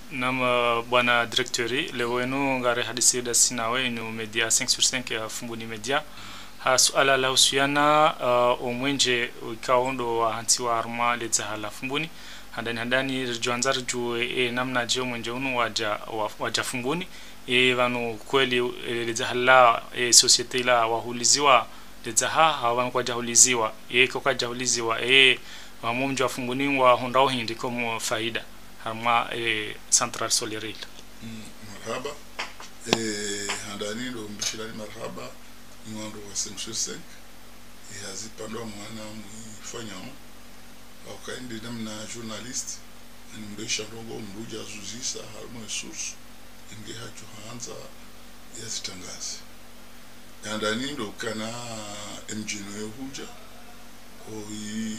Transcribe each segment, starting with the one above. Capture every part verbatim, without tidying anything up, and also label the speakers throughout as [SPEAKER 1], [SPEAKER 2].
[SPEAKER 1] Nam uh, bwana directori leo wenu ngare hadisi da sinawe inu media cinq sur cinq ya Fumbuni Media ha suala la usiana uh, omwenje ikaondo wa hansi wa arma leza hala Fumbuni handani handani juanzar ju e namna jeo mwenje unu waja waja Fumbuni e vanu kweli e, leza hala e societe ila wahuliziwa leza ha hawanu kwa jahuliziwa e kwa jahuliziwa e wamumju wa Fumbuni wa hondao hindi komu faida harma e central solaire
[SPEAKER 2] mm, marhaba e handani ndo mbishirani marhaba mwando wa cinq sur cinq e hazipandwa mwana mwifanyao au kaende namna journalist ni mbesha rongo mruja zuzisa harma source inge hacho hanza yazitangaze handani ndo kana mjino yehuja oi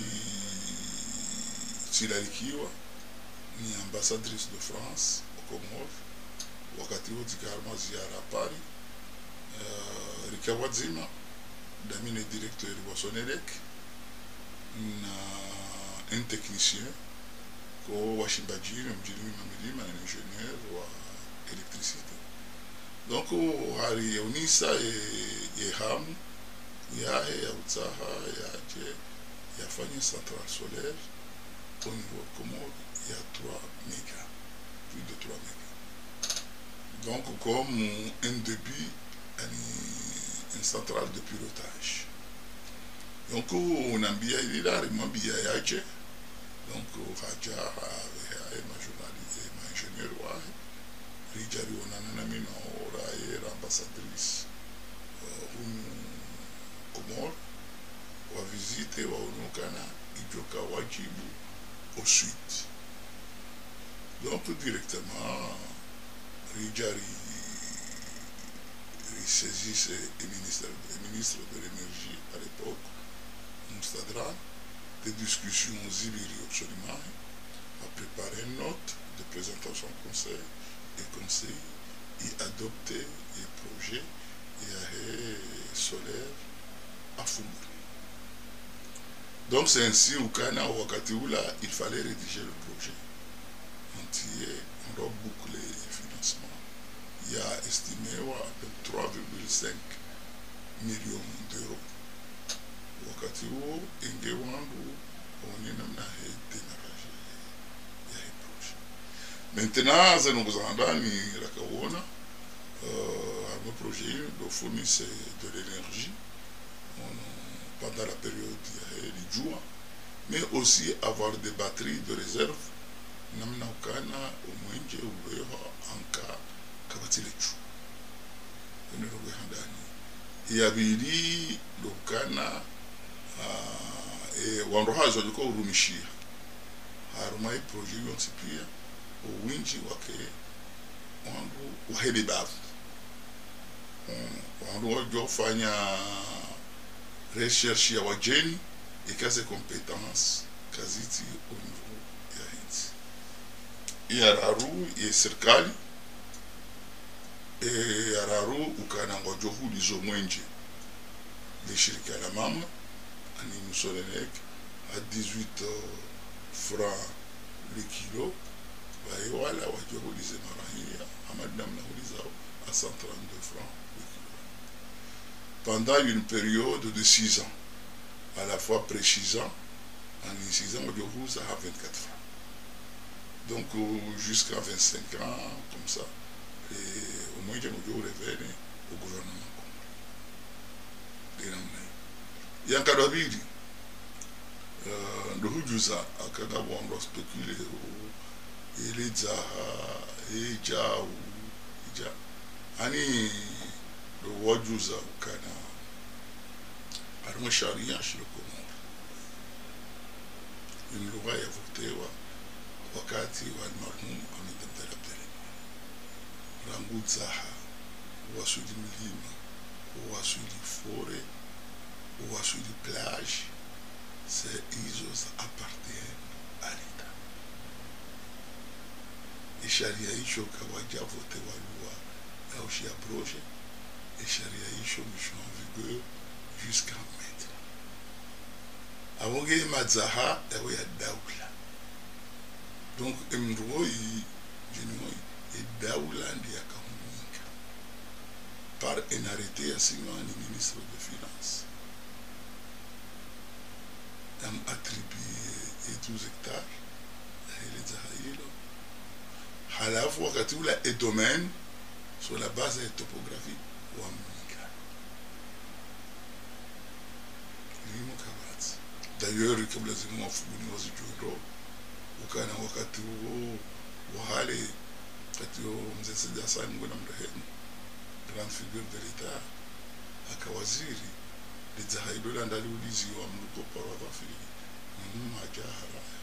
[SPEAKER 2] tilalikiwa ni ambassadrice de France au Comores wakati wote karma ziara Paris uh, rikawadzima damine directeur wa Sonelec na un technicien ko washimbajiri mjini mamilima na ingénieur wa électricité donc hari unisa e, e hamu ya ya utsaha ya je yafanya centrale solaire au niveau Comores il y a trois mégas, plus de trois mégas. Donc, comme un début, une centrale de pilotage. Donc, on a bien il a bien bien yaje. Donc, Raja avec ma journaliste, ma ingénieur wa, Rijari on a nommé une ambassadrice au Comores, wa visiter wa onokana ijoka wajibu au sud. Donc directement, Rijari saisissait le ministre, le ministre de l'énergie à l'époque, Moustadra, des discussions zibiri absolument, a préparé une note de présentation au conseil, et conseil y adopté les projets et solaire à Fumbuni. Donc c'est ainsi au Kana au Wakatiula, il fallait rédiger le projet entier, on doit boucler les financements. Il y a estimé à peu près trois virgule cinq millions d'euros. Wakati huo ingewandu onina mnahe démarrage ya hii projet. Maintenant, za nunguzanda ni rakaona euh un projet de fournir de l'énergie pendant la période du jour, mais aussi avoir des batteries de réserve namna ukana umwenje uweho anka kabatile chu nero handani yabiri lokana e wanrohazo liko urumishia harumai projet yonsipia uwinji wake wangu wahede bavu wangu wajofanya recherche ya wajeni ikaze compétence kaziti au niveau ya hinzi yararu ya serikali e yararu ukana ngojohu lizo mwenje le shirika la mama ani Sonelec à dix-huit francs le kilo bae wala wajohu lize marahia amadna mnahulizao à cent trente-deux francs le kilo pendant une période de six ans à la fois précisant en six ans wajohu ça à vingt-quatre francs. Donc jusqu'à vingt-cinq ans, comme ça, et au moins j'ai révélé au gouvernement. Il y a un cas d'habitude. Le Hudjuza a Kagabo on doit spéculer et les Zaha et Dja ou Dja. Ani le Wadjuza au Kana. Arme Charia chez le Comore. Une loi est votée. Wakati wa marhum Ahmed Abdelrahman rangu zaha wasudi milima wasudi fore wasudi plage c'est ils appartiennent à l'État et sharia hicho kawaja vote wa loi au shia projet et sharia hicho mission en vigueur jusqu'à maintenant awonge mazaha yawe ya daula. Donc, Emroi, Genoi et Daoulandi à Kahunika par un arrêté assigné au ministre des Finances. Am attribué douze hectares à Elizahilo. Halafu wakati ule et domaine sur la base de topographie wa Mnika. Limo kabati. D'ailleurs, kabla zimu wafuguni wazijundo ukana wakati huo wahale wakati huo mzee Sidi Hassan Mwena mrehemu grande figure de l'État akawaziri Elizahilo la ndali ulizi wa mluko kwa wafili mnumu haja haraya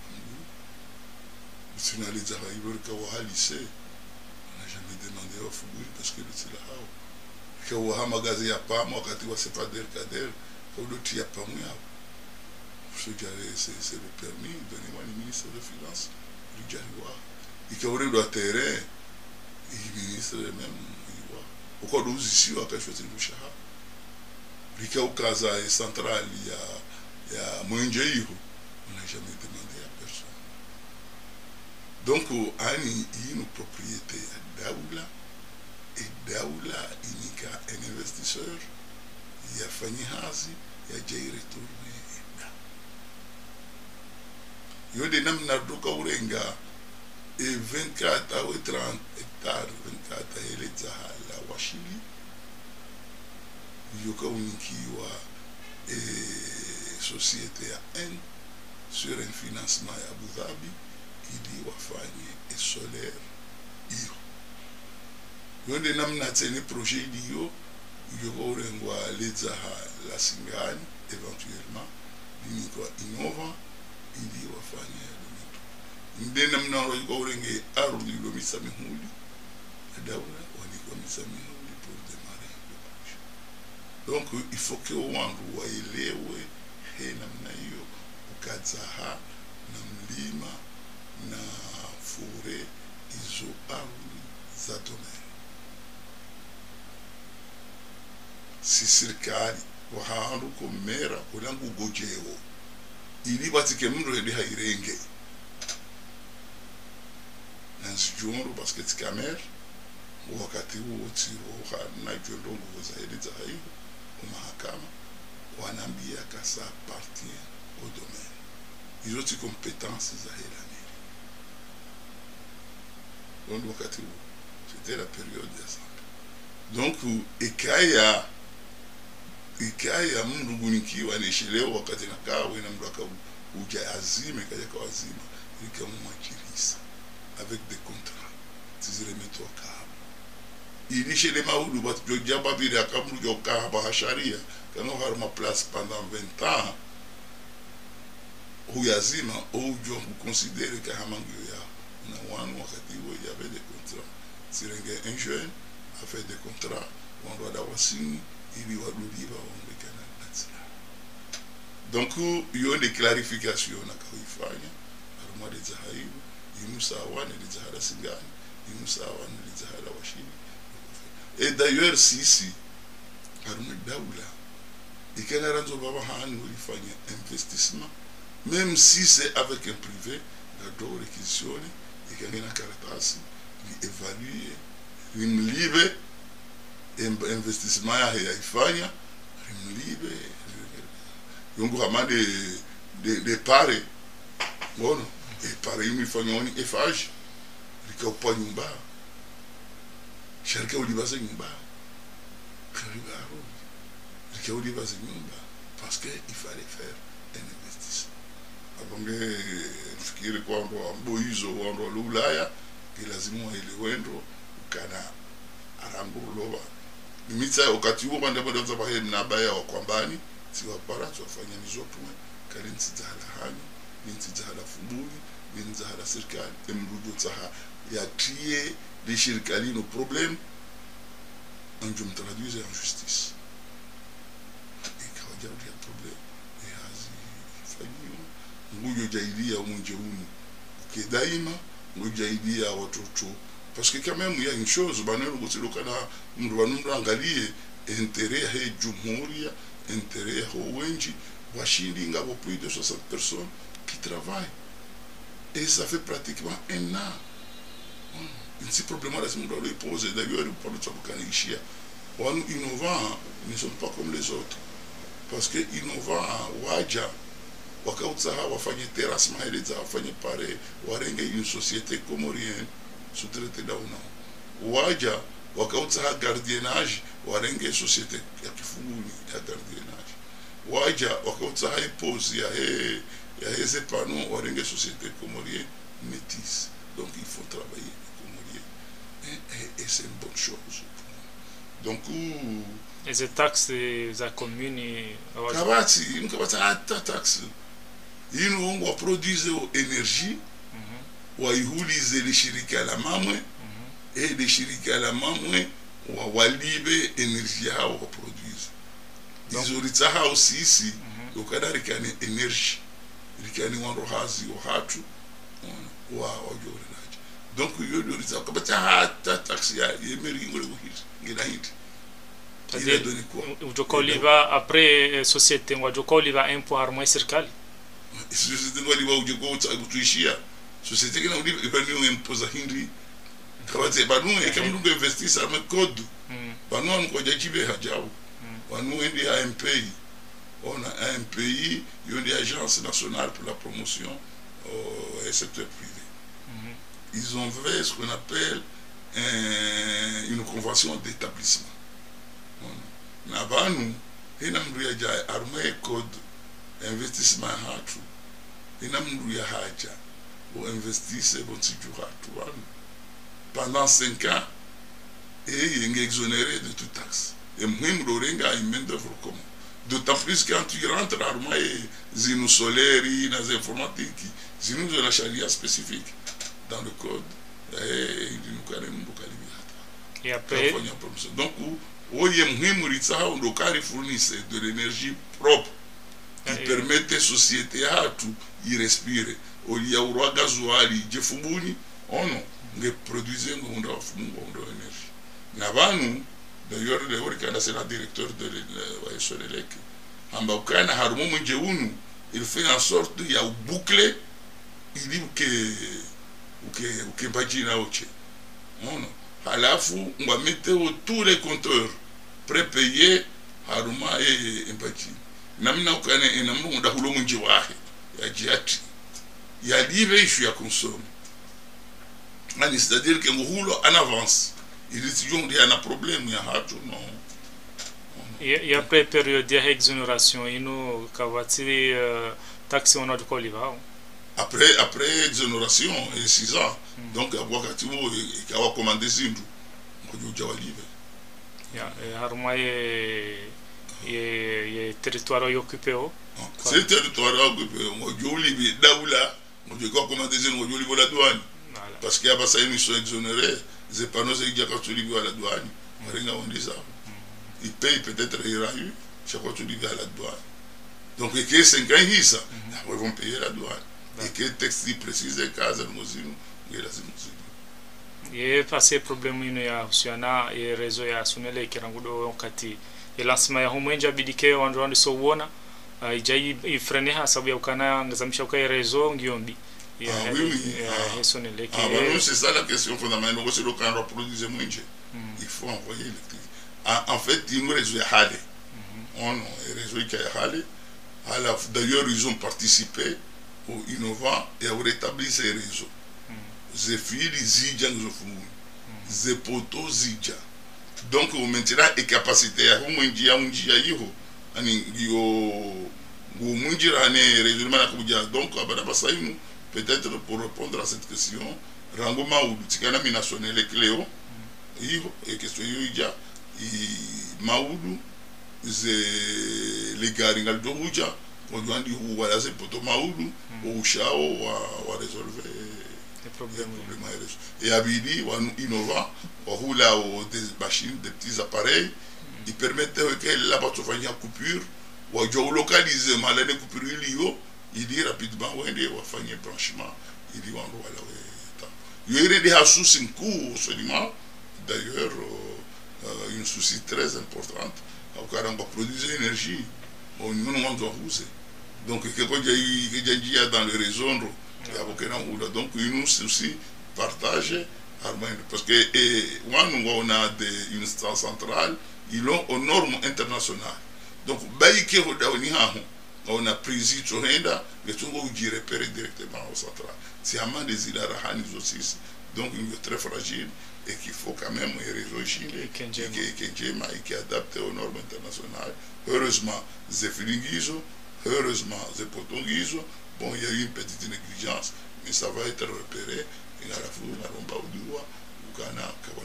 [SPEAKER 2] Sina Elizahilo kawa lycée. On n'a jamais demandé au Fougouri parce que c'est là. Quand on a magasin à pas, moi quand on sait pas d'elle cadère, quand on tient pas moi. Ce qui c'est le permis, donnez-moi le ministre des Finances, le Dialois. Et quand on doit terrain, le ministre même, il voit. Pourquoi nous ici, on a quelque chose de louche. Et quand on est central, il y a, il y a moins de gens, on n'a jamais demandé à personne. Donc, on a une propriété à Daoula, et Daoula, il y a un investisseur, il y a Fanny Hazi, il y a Jay Retourné. Il y a des noms de et vingt-quatre à trente hectares, vingt-quatre à Elizahal, à Wachili. Il y a une société à un sur un financement à Abu Dhabi. Il dit wafanye et solaire iyo yonde namna tsene projet liyo yoko rengwa lezaha la singani éventuellement l'iniko innova il dit wafanye le nde namna yoko renge arudi lo misami huli adawla wani ko misami huli pour démarrer le projet. Donc il faut que wandu waelewe he namna hiyo ukazaha na mlima na fure izo ardhi za domaine. Si serikali wahandu komera ulangu gojewo ili batike mndo hedi hairenge nansijundo parce que tikamer wakati huo tiro na jondongo za hedi za haiho umahakama wanambia kasa appartient au domaine. Ils ont des compétences à l'année. Donc, c'était la période d'assemblée. Donc, Ekaya, Ekaya, Mundugunikiwa, Neshileo, Wakatinaka, Winambraka, Uja Azim, et Kayaka Azim, et Kamumakirisa, avec des contrats. Tu remettent au câble. Il dit chez les Maoulou, je dis à Babiri, à Kamou, au câble, à Charia, quand on va ma place pendant vingt ans, où Yazima, où on considère que Hamanguya. Il y avait des contrats. Si un jeune a fait des contrats, on doit avoir signé, il y a des donc il y a des clarifications à Kaifanya, à Roma de Zahaïou, il nous a des Zahara Singani, il nous a des Zahara Washini. Et d'ailleurs, si, si, à Roma Daoula, et qu'il y a un investissement, même si c'est avec un privé, il y a réquisitionné. Et qu'il y a une carapace, il évalue, il libre, investissement à Haïfania, il libre, il y a vraiment des des paris. Bon, et pareil, il faut une effage, il n'y a pas de bar. Chercher au Liban, c'est une bar. Il y a au Liban, c'est une bar. Parce qu'il fallait faire un investissement. Abonge fikiri kwamba mboizo wando lulaya kilazima ilewendo ukana aranguloba mimitsa wakati huo banda banda za bahe na baya wa kwambani si wapara tufanya mizopo kali ntsizala hani ntsizala fumbuli ntsizala serikali emrudo tsaha ya trier les shirikali nos problèmes on je me traduise en justice et quand il y a un problème et hazi fanyo nguyo jaidia munjeuni que daima nguyo jaidia watoto parce que quand même il y a une chose banero gotilokana mndu banumru angalie intérêt ya jumuria intérêt ya wenji washindi ngabo plus de soixante personnes qui travaillent et ça fait pratiquement un an Ce problème là, c'est mon doit poser. D'ailleurs, pour le travail qu'on ici, on innovant, nous ne sommes pas comme les autres. Parce que innovant, waja, wakautsaha wafanye terrasse maeleza wafanye pare, warenge une société comorienne sous-traitée dauna. Waja, wakautsaha gardiennage, warenge société ya kifunguni ya gardiennage. Waja, wakautsaha epose ya he ya heze pano, warenge société comorienne métisse. Donc il faut travailler. Et, et c'est une bonne chose. Donc,
[SPEAKER 1] et ces taxes, za commune,
[SPEAKER 2] kabati, une kabati ata taxe. Ils nous ont produit énergie, ou à utiliser les shirika la mamwe, et les shirika la mamwe, ou à walibe énergie à ou produire. Ils ont dit ça aussi ici, au cas d'arrêter énergie, rikani wanrohazi ou hatu, ou à ojore. Donc, il y a des gens qui ont taxi à l'émeri, il a donné quoi?
[SPEAKER 1] Après la société, on va impôt harmonisé circal.
[SPEAKER 2] La société, on va utiliser la société qui va imposer Hindi. Quand on investit sur le code, on va utiliser un pays. On a un pays, il y a une agence nationale pour la promotion du secteur privé. Ils ont fait ce qu'on appelle un, une convention d'établissement. Là-bas, nous, nous avons armé code investissement hatu. Nous avons investi pendant cinq ans et ils ont exonéré de toute taxe. Et même l'orenga a une main d'œuvre commun. D'autant plus quand tu rentres armé, zinu solaire, dans l'informatique, zinu de la charia spécifique. Dans le code,
[SPEAKER 1] et après,
[SPEAKER 2] donc, on fournissent de l'énergie propre qui et permet aux sociétés à tout y respirer. Au lieu de gasoil, on ne produisait une énergie. Là-bas, nous, d'ailleurs, c'est le directeur de l'E L E C, il fait en sorte qu'il y a un bouclé, il dit que ukibajina oche ono halafu ngameteo tous les compteurs prépayés haruma e empachi namna ukane enamu ndahulo munji wahe ya jiati ya live ishu ya consomme ani c'est-à-dire que nguhulo en avance il dit a un problème ya hatu non
[SPEAKER 1] et après période d'exonération ino kawati taxe on a de koliva.
[SPEAKER 2] Après, après exonération, et six ans, mm. donc, à Wakatiwo, il a commandé Zindu.
[SPEAKER 1] Il y a territoire occupé.
[SPEAKER 2] C'est le territoire occupé. Il y a commandé Zindu à la douane. Parce qu'il y a pas ça, ils sont exonérés. Les panneaux, c'est qu'il y a quand tu livres à la douane. On dit ça. Ils payent peut-être les rails, chaque fois tu livres à la douane. Donc, il y a cinq ans, ils vont payer la douane. Et que le texte précise que les
[SPEAKER 1] et passé problème ino ya husiana e rezo ya sunele kirangudo wakati e lansima ya humwenja bidike wandu so wona ijai ifrene ha sababu ya ukana ngazamisha ukai rezo ngiombi
[SPEAKER 2] ah oui oui
[SPEAKER 1] ah sunele
[SPEAKER 2] ah bah c'est ça la question fondamentale c'est le quand on produise moins il faut envoyer l'électricité en fait il nous réseau ya hale on réseau qui a hale d'ailleurs ils ont participé au innovant et au rétablir ces réseaux. Ze fili zidja nous offrons. Ze poto zidja. Donc au maintenant et capacité à humunji ya munji ya yiho ani yo go munji rane résolument na kuja donc abana basainu peut-être pour répondre à cette question rangoma ou tikana minationnel et cléo yiho et question yo ija i maudu ze les garingal do huja aujourd'hui où voilà c'est pour Thomas Oudou au chao va résolver
[SPEAKER 1] les problèmes
[SPEAKER 2] et Abidi va nous innovant au là au des machines des petits appareils ils permettent que la bateau fasse une coupure ou à localiser mal les coupures il dit rapidement ouais il va faire un branchement il dit on voilà il y a des ressources en cours seulement d'ailleurs une souci très importante au cas on va produire énergie on nous doit user donc quelque chose qui est dans le réseau il y a aucun donc nous aussi partage Parce que et, on a des, une instance centrale, ils ont aux normes internationales. Donc, on a pris sur Henda, mais tout le monde repérer directement au central. C'est un man des îles Arahanis aussi, donc il est très fragile et qu'il faut quand même résoudre et qui adapte aux normes internationales. Heureusement, c'est Filingizo, heureusement, c'est Potongizo. Bon, il y a eu une petite négligence, mais ça va être repéré. Il y a la foule, il y a l'omba au doigt, il y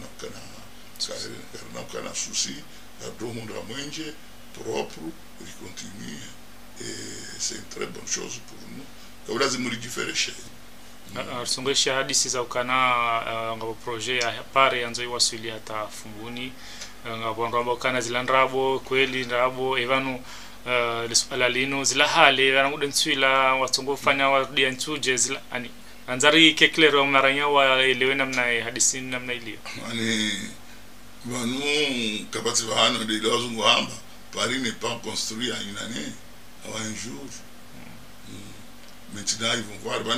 [SPEAKER 2] a un souci, il y a deux mondes à manger, propre, il continue. Et c'est une très bonne chose pour nous. Quand vous avez différentes choses.
[SPEAKER 1] Arsongesha hadisi za ukana ngabo projet ya pare yanzo iwasili hata funguni ngabo ngabo kana zilandrabo kweli ndrabo evanu liswala lino zila hali rangu nswila watsongo fanya warudi ntuje zila ani anzari keklero maranya wa elewe namna hadisi namna ilio
[SPEAKER 2] ani vanu kapati vahano de lozungu hamba Paris n'est pas construit en une année ou un jour. Maintenant, ils vont voir.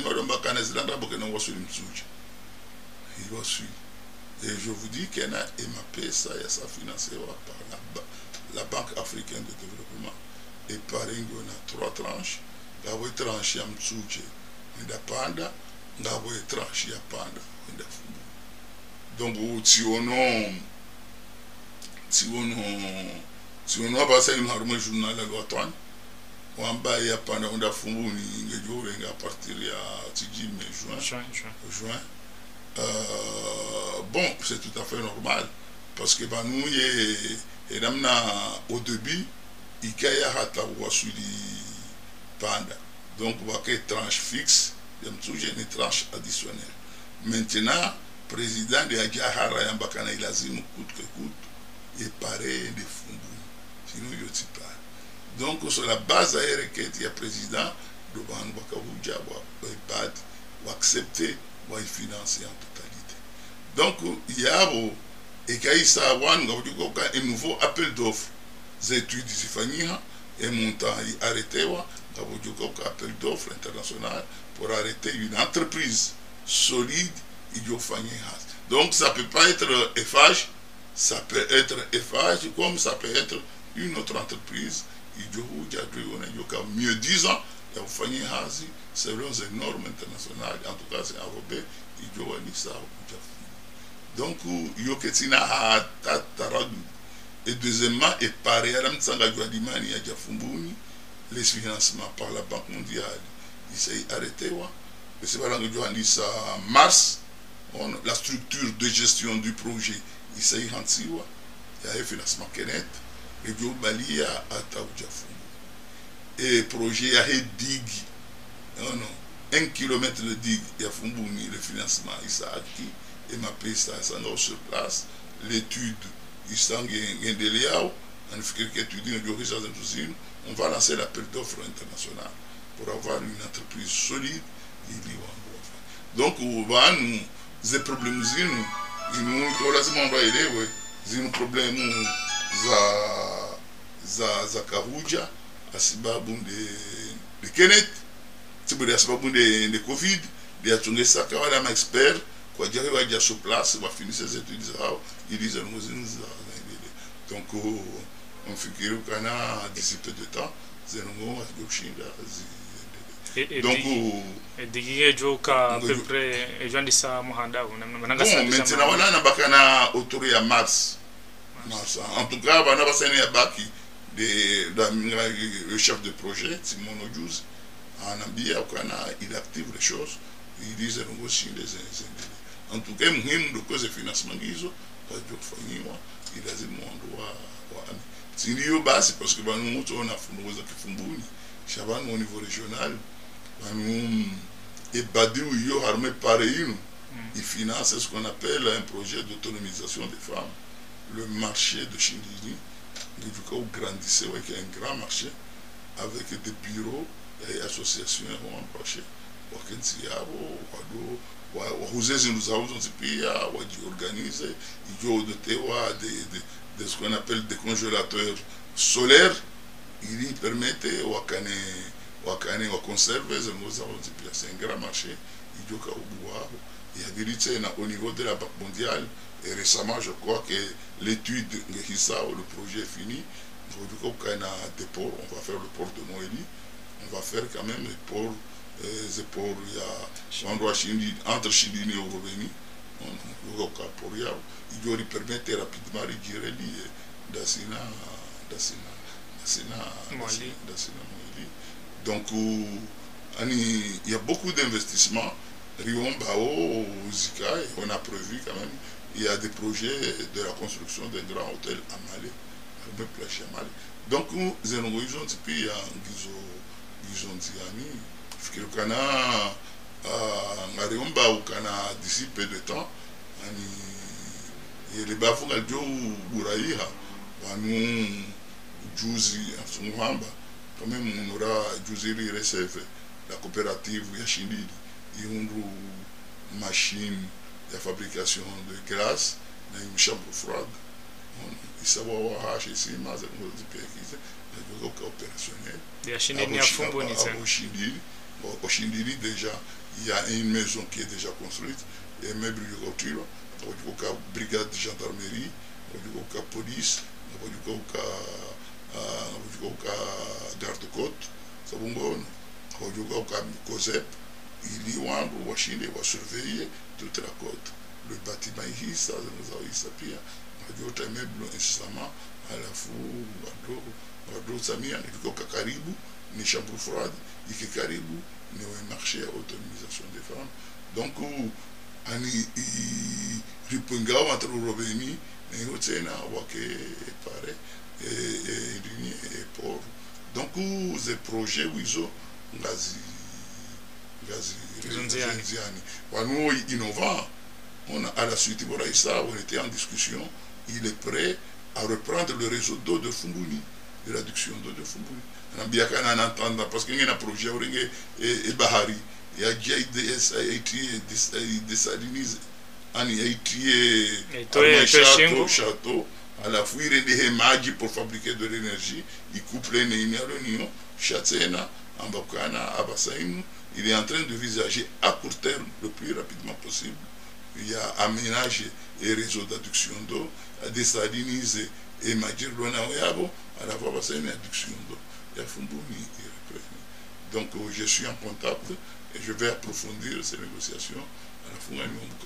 [SPEAKER 2] Et je vous dis qu'elle a M A P, ça, et ça financé par la, la Banque africaine de développement. Et Paris, on a trois tranches. La voie tranche à Mtsouje, on a Panda. La voie tranche à Panda, on a Fubu. Donc, si on a. Si on a. Si on a passé une harmonie journal à l'automne, on va y apprendre à faire à partir de juin. juin, juin. Euh, bon, c'est tout à fait normal parce que bah, nous, et au début, il y a panda. Donc, on va qu'il y ait une tranche fixe, une tranche additionnelle. Maintenant, le président de Adjahara Yambakana, il a dit coûte que coûte, et pareil de Fumbu. Sinon, il y a pas. Donc, sur la base aérienne, il y a le président, il va accepter, il va financer en totalité. Donc, il y a un nouveau appel d'offres. Les études et montant arrêté, il y a un appel d'offres international pour arrêter une entreprise solide. Donc, ça ne peut pas être F H, ça peut être F H comme ça peut être une autre entreprise. Mieux disant, il y a une hazi selon les normes internationales, en tout cas c'est enrobé, il y a une ça. Donc, il y a un et deuxièmement, et pareil à les financements par la Banque mondiale, il s'est arrêté. Et c'est voilà que ça mars, la structure de gestion du projet, il s'est arrêté. Il y a un financement Kenneth. Et le Balia à Taoudjafou. Et le projet a été digue. Non, non. Un kilomètre de digue, il y a Fumbouni, le financement, il s'est acquis. Et ma paix, ça s'est sur place. L'étude, il s'est en déléao. On fait quelques études, on va lancer l'appel d'offres international pour avoir une entreprise solide et libre. Donc, on va nous, les problèmes, nous, nous, nous, nous, problèmes. za za za Kahuja asibabu de de Kenneth tiburi asibabu de de Covid de atunge saka wala ma expert kwa jari waja sur place va finir ses études zao ils disent nous donc on fikiri kana d'ici peu de temps zenongo azgoshinda
[SPEAKER 1] donc digiye joka à peu près et jandisa muhanda
[SPEAKER 2] mananga ça maintenant wala na bakana autour ya mars. En tout cas, le chef de projet, Simon Odjouz, en Ambia, il active les choses, il dit aussi les en tout cas, il y a de financement, il a dit c'est parce que nous avons fait au niveau régional, et Badi ou Yo armé pareil, il finance ce qu'on appelle un projet d'autonomisation des femmes. Le marché de Chindini, le grandissait, qui est un grand marché, avec des bureaux et associations embauchées. Nous avons organisé, il y a ce qu'on appelle des congélateurs solaires, ils permettent de conserver, c'est un grand marché, il y a Il y a vérité au niveau de la Banque mondiale. Et récemment, je crois que l'étude de Ngehisa, le projet est fini. On va faire le port de Moéli. On va faire quand même le port, euh, le port, il y a un endroit entre Chindini et Roveni. Il doit lui permettre rapidement de gérer Dassina, Dassina, Dassina, Dassina Moéli. Donc, il y a beaucoup d'investissements. Rion Bao, Zika, on a prévu quand même. Il y a des projets de la construction d'un grand hôtel à Malé. Donc, nous avons dit qu'il y a un Kana, Mariomba ou Kana d'ici peu de temps, et les bafons à Dieu ou Bouraïha, nous, Jouzi, Sumuhamba, quand même, on aura Jouziri Receve, la coopérative Yachindi, il y a une machine de fabrication de glace, une chambre froide. Il savoir acheter ici, mais il y a un opérationnel. Au Chindili, déjà, il y a une maison qui est déjà construite, et même il y a une brigade de gendarmerie, il y a une police, il y a une garde-côte, il y a une COSEP, il y a une machine qui va surveiller toute la côte. Le bâtiment ici, ça nous a eu ça pire. D'autres meubles incessamment à la foule, à d'autres amis, à Caribou, les chambres froides, et que Caribou, nous avons marché à l'autonomisation des femmes. Donc, il y a un entre le revenu, et autres, il y a et pauvre. Donc, ces projets, ils ont gazi, gazi, nous innovants. On a, à la suite de ça, on était en discussion. Il est prêt à reprendre le réseau d'eau de Fumbuni, de l'adduction d'eau de Fumbuni. On a bien qu'à en entendre, parce qu'il y a un projet et Bahari. Il y a Haïti désalinise, Haïti château, château, à la fois il y a des hémages pour fabriquer de l'énergie. Il coupe les néniens, l'Union, Chatsena, Ambakana, Abassaïm. Il est en train de visager à court terme, le plus rapidement possible. Il y a aménagé et réseau d'adduction d'eau, à désaliniser et Magir Lonaoyabo, à la fois c'est une adduction d'eau. Il y a Fumbuni. Donc je suis en contact et je vais approfondir ces négociations à la fois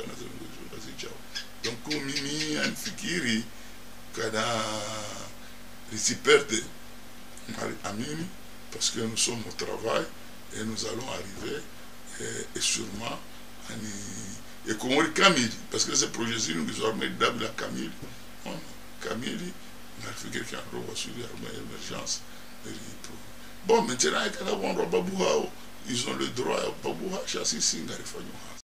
[SPEAKER 2] donc Mimi and Fikiri, Kana réciperte Amini, parce que nous sommes au travail et nous allons arriver et, et sûrement à et comment le Camille, parce que ce projet-ci, nous avons mis d'abord la Camille. Camille, on a fait quelqu'un qui a reçu l'émergence. Bon, maintenant, ils ont le droit à Babouha, chassis, Singa,